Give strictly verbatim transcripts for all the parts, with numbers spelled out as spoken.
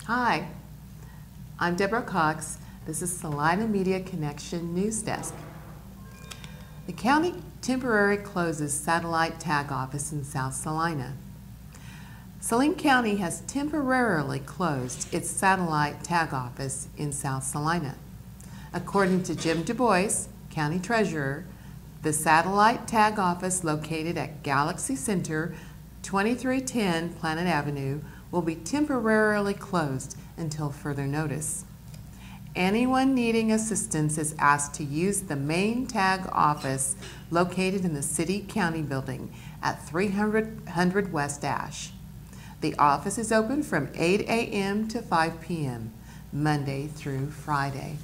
Hi, I'm Deborah Cox. This is Salina Media Connection News Desk. The county temporarily closes satellite tag office in South Salina. Saline County has temporarily closed its satellite tag office in South Salina. According to Jim Du Bois, County Treasurer, the satellite tag office located at Galaxy Center, twenty-three ten Planet Avenue, will be temporarily closed until further notice. Anyone needing assistance is asked to use the main tag office located in the City County Building at three hundred West Ash. The office is open from eight A M to five P M, Monday through Friday.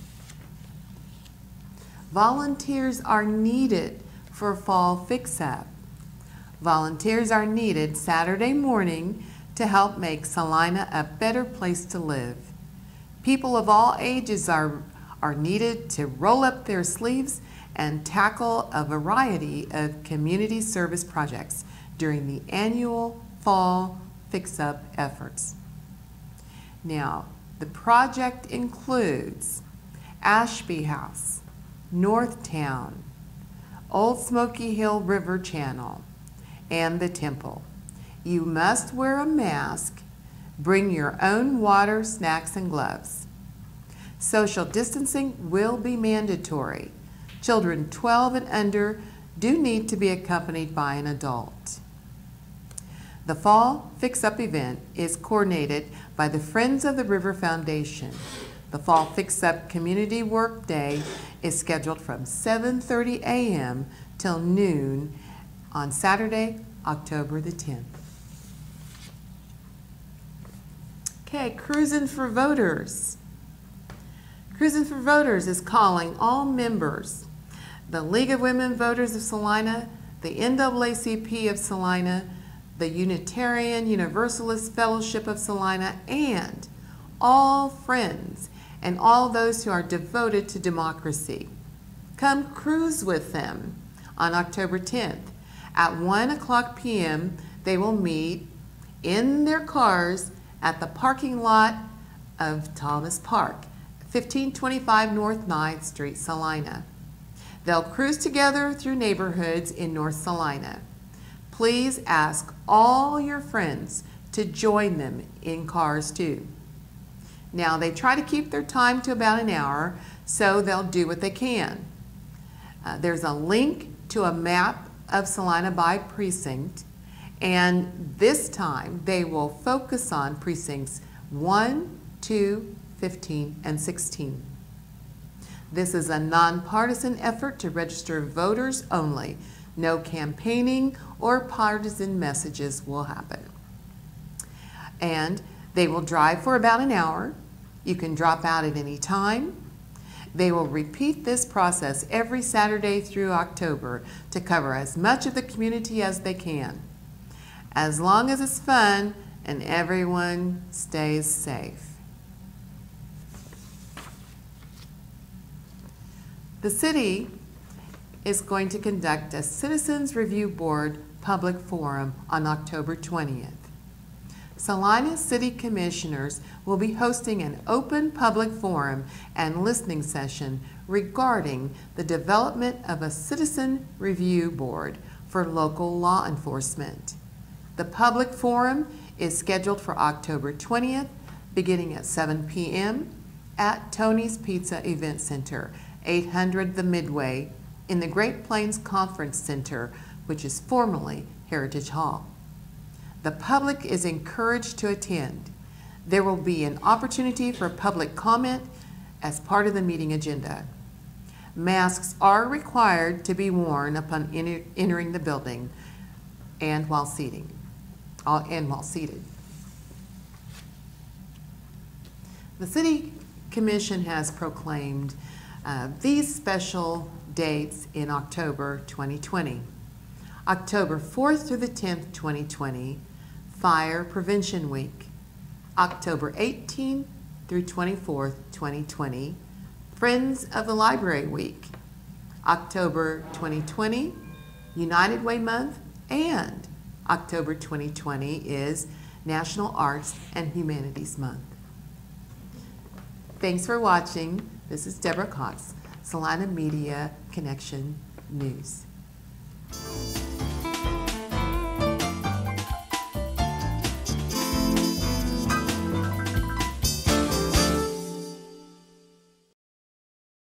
Volunteers are needed for Fall Fix-Up. Volunteers are needed Saturday morning to help make Salina a better place to live. People of all ages are, are needed to roll up their sleeves and tackle a variety of community service projects during the annual Fall Fix-Up efforts. Now, the project includes Ashby House, Northtown, Old Smoky Hill River Channel, and the Temple. You must wear a mask, bring your own water, snacks, and gloves. Social distancing will be mandatory. Children twelve and under do need to be accompanied by an adult. The Fall Fix-Up event is coordinated by the Friends of the River Foundation. The Fall Fix-Up Community Work Day is scheduled from seven thirty A M till noon on Saturday, October the tenth. Okay, Cruising for Voters. Cruising for Voters is calling all members, the League of Women Voters of Salina, the N double A C P of Salina, the Unitarian Universalist Fellowship of Salina, and all friends and all those who are devoted to democracy. Come cruise with them on October tenth. At one o'clock P M they will meet in their cars at the parking lot of Thomas Park, fifteen twenty-five North ninth Street, Salina. They'll cruise together through neighborhoods in North Salina. Please ask all your friends to join them in cars too. Now, they try to keep their time to about an hour, so they'll do what they can. Uh, there's a link to a map of Salina by precinct, and this time they will focus on precincts one, two, fifteen, and sixteen. This is a nonpartisan effort to register voters only. No campaigning or partisan messages will happen. And they will drive for about an hour. You can drop out at any time. They will repeat this process every Saturday through October to cover as much of the community as they can, as long as it's fun and everyone stays safe. The city is going to conduct a Citizens Review Board public forum on October twentieth. Salina City Commissioners will be hosting an open public forum and listening session regarding the development of a Citizen Review Board for local law enforcement. The public forum is scheduled for October twentieth, beginning at seven P M at Tony's Pizza Event Center, eight hundred The Midway, in the Great Plains Conference Center, which is formerly Heritage Hall. The public is encouraged to attend. There will be an opportunity for public comment as part of the meeting agenda. Masks are required to be worn upon enter entering the building and while seating, uh, and while seated. The City Commission has proclaimed uh, these special dates in October twenty twenty. October fourth through the tenth, twenty twenty, Fire Prevention Week. October eighteenth through twenty-fourth, twenty twenty, Friends of the Library Week. October twenty twenty, United Way Month, and October twenty twenty is National Arts and Humanities Month. Thanks for watching. This is Deborah Cox, Salina Media Connection News.